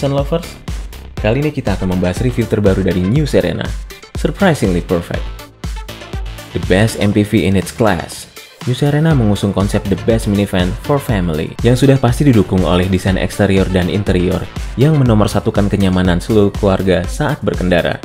Nissan Lovers? Kali ini kita akan membahas review terbaru dari New Serena, Surprisingly Perfect. The best MPV in its class. New Serena mengusung konsep the best minivan for family yang sudah pasti didukung oleh desain eksterior dan interior yang menomorsatukan kenyamanan seluruh keluarga saat berkendara.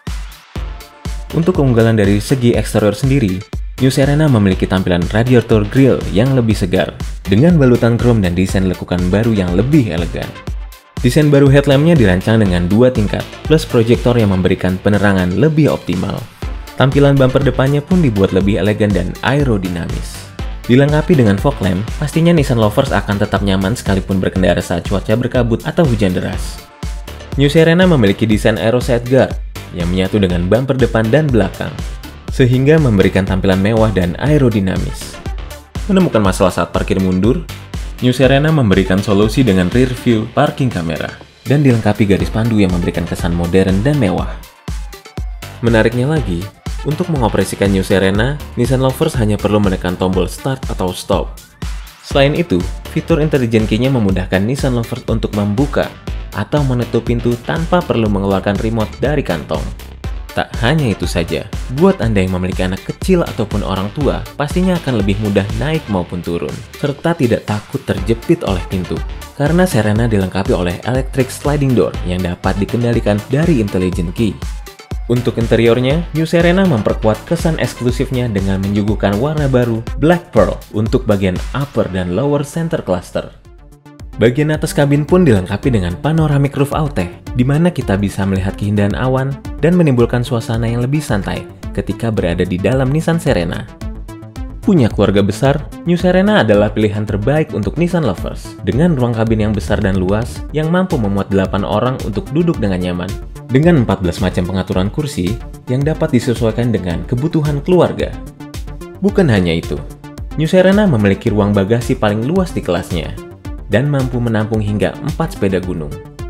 Untuk keunggulan dari segi eksterior sendiri, New Serena memiliki tampilan radiator grille yang lebih segar, dengan balutan chrome dan desain lekukan baru yang lebih elegan. Desain baru headlampnya dirancang dengan 2 tingkat, plus proyektor yang memberikan penerangan lebih optimal. Tampilan bumper depannya pun dibuat lebih elegan dan aerodinamis. Dilengkapi dengan fog lamp, pastinya Nissan Lovers akan tetap nyaman sekalipun berkendara saat cuaca berkabut atau hujan deras. New Serena memiliki desain aero sideguard yang menyatu dengan bumper depan dan belakang, sehingga memberikan tampilan mewah dan aerodinamis. Menemukan masalah saat parkir mundur, New Serena memberikan solusi dengan rear view parking kamera dan dilengkapi garis pandu yang memberikan kesan modern dan mewah. Menariknya lagi, untuk mengoperasikan New Serena, Nissan Lovers hanya perlu menekan tombol start atau stop. Selain itu, fitur intelligent key-nya memudahkan Nissan Lovers untuk membuka atau menutup pintu tanpa perlu mengeluarkan remote dari kantong. Tak hanya itu saja, buat Anda yang memiliki anak kecil ataupun orang tua, pastinya akan lebih mudah naik maupun turun, serta tidak takut terjepit oleh pintu. Karena Serena dilengkapi oleh electric sliding door yang dapat dikendalikan dari intelligent key. Untuk interiornya, New Serena memperkuat kesan eksklusifnya dengan menyuguhkan warna baru Black Pearl untuk bagian upper dan lower center cluster. Bagian atas kabin pun dilengkapi dengan panoramic roof Autech, di mana kita bisa melihat keindahan awan dan menimbulkan suasana yang lebih santai ketika berada di dalam Nissan Serena. Punya keluarga besar, New Serena adalah pilihan terbaik untuk Nissan Lovers, dengan ruang kabin yang besar dan luas yang mampu memuat 8 orang untuk duduk dengan nyaman, dengan 14 macam pengaturan kursi yang dapat disesuaikan dengan kebutuhan keluarga. Bukan hanya itu, New Serena memiliki ruang bagasi paling luas di kelasnya, dan mampu menampung hingga 4 sepeda gunung.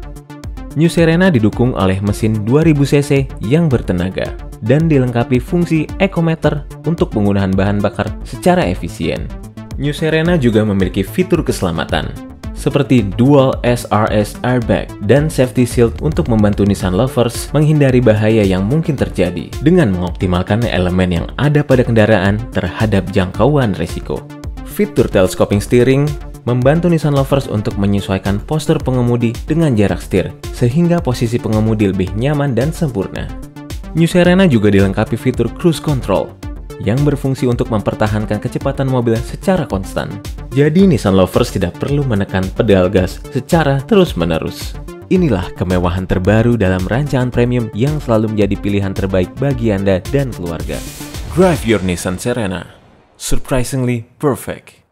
New Serena didukung oleh mesin 2000 cc yang bertenaga dan dilengkapi fungsi ecometer untuk penggunaan bahan bakar secara efisien. New Serena juga memiliki fitur keselamatan seperti dual SRS airbag dan safety shield untuk membantu Nissan Lovers menghindari bahaya yang mungkin terjadi dengan mengoptimalkan elemen yang ada pada kendaraan terhadap jangkauan resiko. Fitur telescoping steering membantu Nissan Lovers untuk menyesuaikan postur pengemudi dengan jarak setir, sehingga posisi pengemudi lebih nyaman dan sempurna. New Serena juga dilengkapi fitur cruise control, yang berfungsi untuk mempertahankan kecepatan mobil secara konstan. Jadi Nissan Lovers tidak perlu menekan pedal gas secara terus-menerus. Inilah kemewahan terbaru dalam rancangan premium yang selalu menjadi pilihan terbaik bagi Anda dan keluarga. Drive your Nissan Serena. Surprisingly perfect.